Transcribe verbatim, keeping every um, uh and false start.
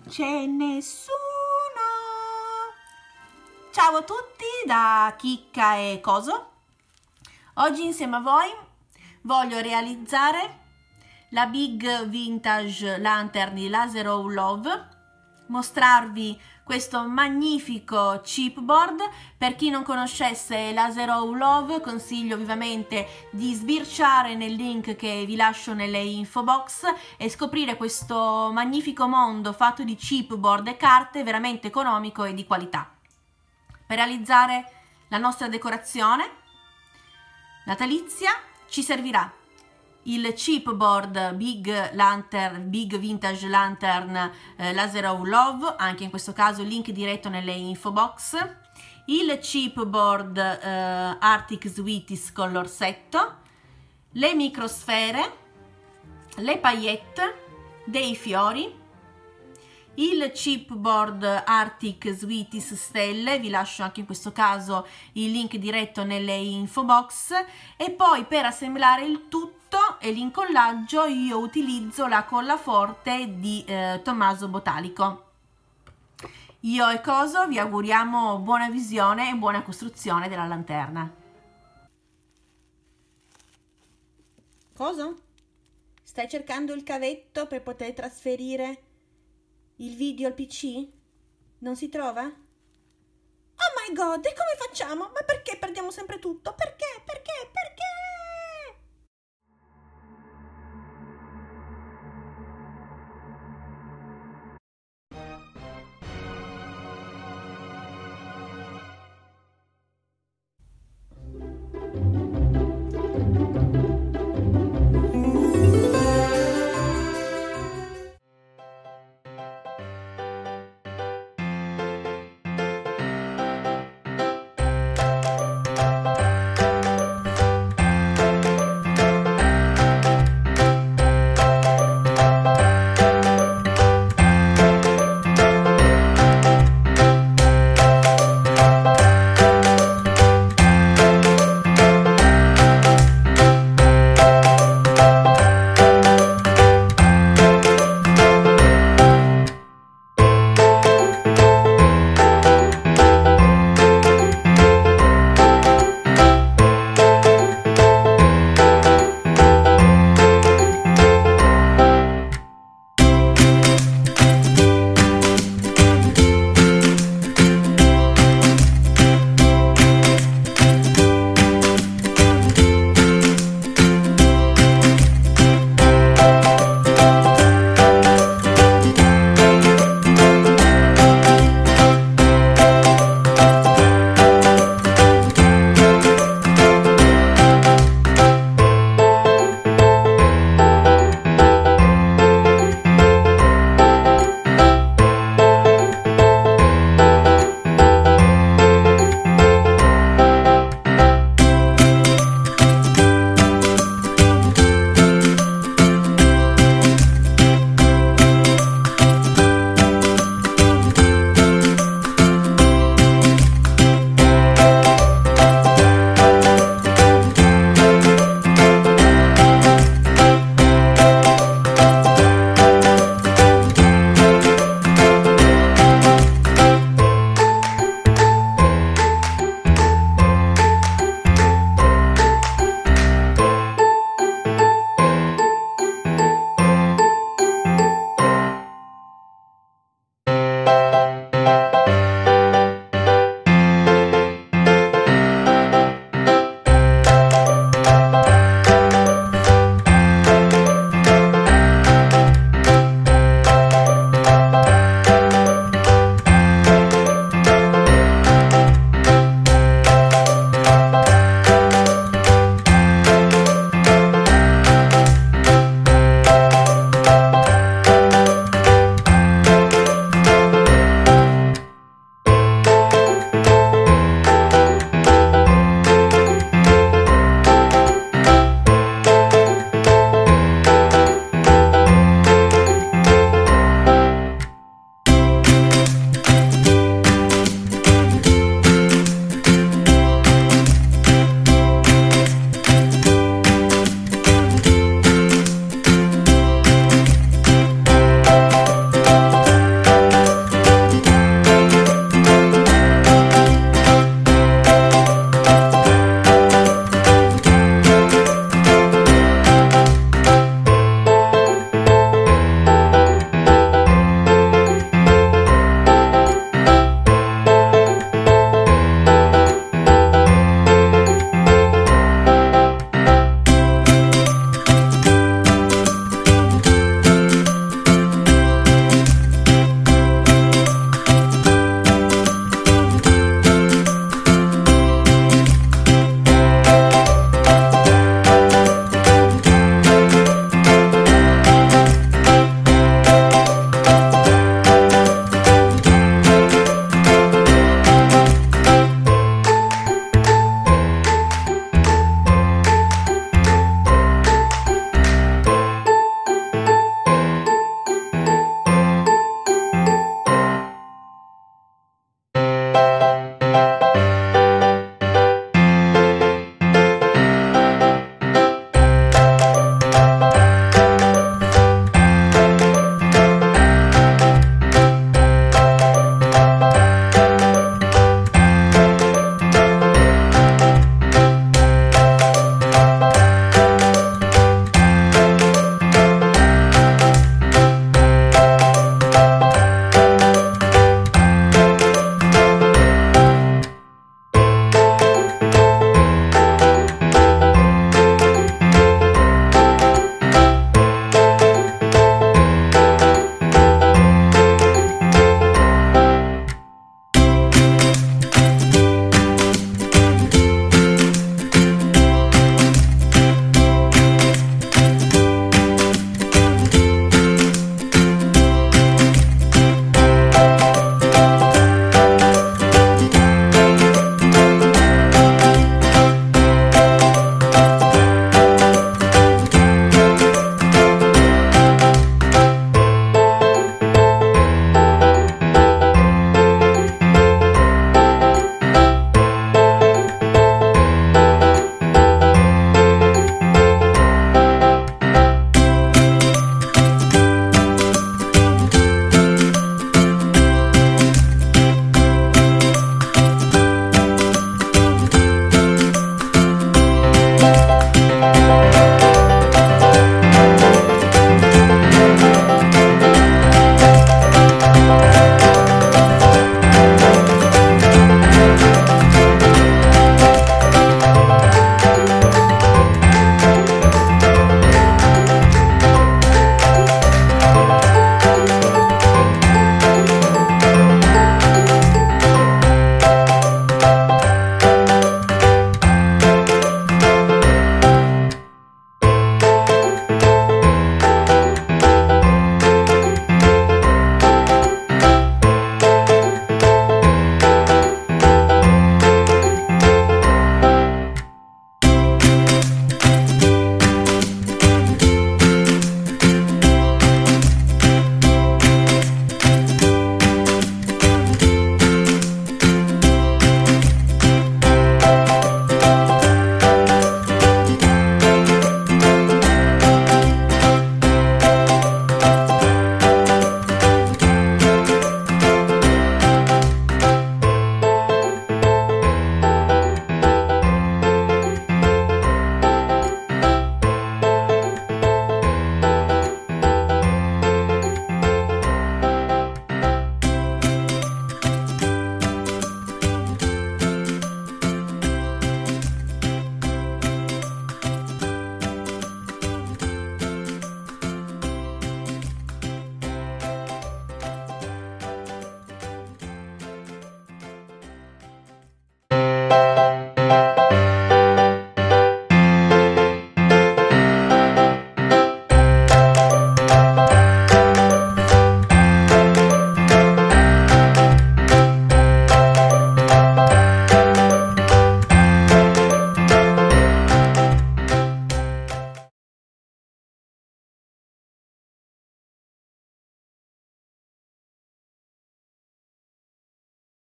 c'è nessuno. Ciao a tutti da Chicca e Coso. Oggi insieme a voi voglio realizzare la Big Vintage Lantern di Laser of Love, mostrarvi questo magnifico chipboard. Per chi non conoscesse Laser of Love, consiglio vivamente di sbirciare nel link che vi lascio nelle info box e scoprire questo magnifico mondo fatto di chipboard e carte veramente economico e di qualità. Per realizzare la nostra decorazione natalizia ci servirà il chipboard Big Lantern, Big Vintage Lantern eh, Laser of Love, anche in questo caso link diretto nelle info box, il chipboard eh, Arctic Sweeties con l'orsetto, le microsfere, le paillette, dei fiori, il chipboard Arctic Sweeties stelle, vi lascio anche in questo caso il link diretto nelle info box, e poi per assemblare il tutto e l'incollaggio io utilizzo la colla forte di eh, Tommaso Botalico. Io e Coso vi auguriamo buona visione e buona costruzione della lanterna. Coso? Stai cercando il cavetto per poter trasferire il video al P C? Non si trova? Oh my god, e come facciamo? Ma perché perdiamo sempre tutto? Perché?